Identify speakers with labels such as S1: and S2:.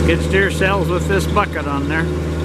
S1: Skid steer cells with this bucket on there.